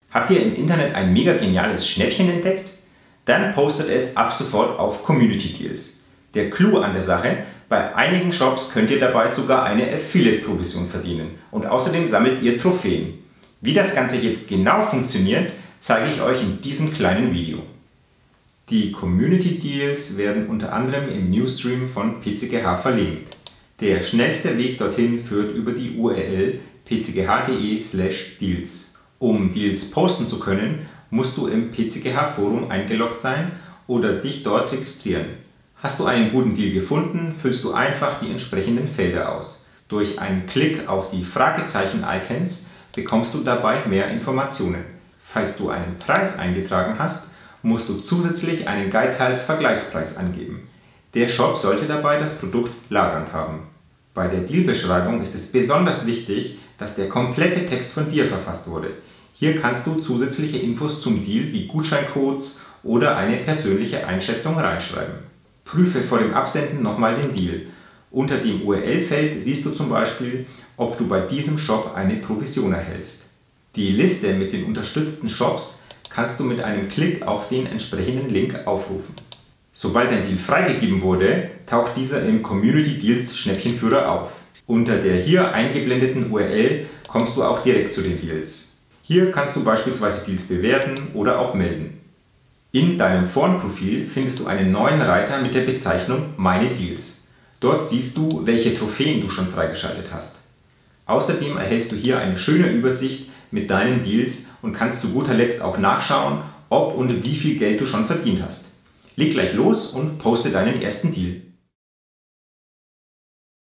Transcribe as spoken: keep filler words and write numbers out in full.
Habt ihr im Internet ein mega geniales Schnäppchen entdeckt? Dann postet es ab sofort auf Community Deals. Der Clou an der Sache: Bei einigen Shops könnt ihr dabei sogar eine Affiliate-Provision verdienen und außerdem sammelt ihr Trophäen. Wie das Ganze jetzt genau funktioniert, zeige ich euch in diesem kleinen Video. Die Community Deals werden unter anderem im Newsstream von P C G H verlinkt. Der schnellste Weg dorthin führt über die U R L p c g h punkt d e slash deals. Um Deals posten zu können, musst du im P C G H Forum eingeloggt sein oder dich dort registrieren. Hast du einen guten Deal gefunden, füllst du einfach die entsprechenden Felder aus. Durch einen Klick auf die Fragezeichen-Icons bekommst du dabei mehr Informationen. Falls du einen Preis eingetragen hast, musst du zusätzlich einen Geizhals-Vergleichspreis angeben. Der Shop sollte dabei das Produkt lagernd haben. Bei der Dealbeschreibung ist es besonders wichtig, dass der komplette Text von dir verfasst wurde. Hier kannst du zusätzliche Infos zum Deal wie Gutscheincodes oder eine persönliche Einschätzung reinschreiben. Prüfe vor dem Absenden nochmal den Deal. Unter dem U R L-Feld siehst du zum Beispiel, ob du bei diesem Shop eine Provision erhältst. Die Liste mit den unterstützten Shops kannst du mit einem Klick auf den entsprechenden Link aufrufen. Sobald dein Deal freigegeben wurde, taucht dieser im Community Deals Schnäppchenführer auf. Unter der hier eingeblendeten U R L kommst du auch direkt zu den Deals. Hier kannst du beispielsweise Deals bewerten oder auch melden. In deinem Forenprofil findest du einen neuen Reiter mit der Bezeichnung Meine Deals. Dort siehst du, welche Trophäen du schon freigeschaltet hast. Außerdem erhältst du hier eine schöne Übersicht mit deinen Deals und kannst zu guter Letzt auch nachschauen, ob und wie viel Geld du schon verdient hast. Leg gleich los und poste deinen ersten Deal.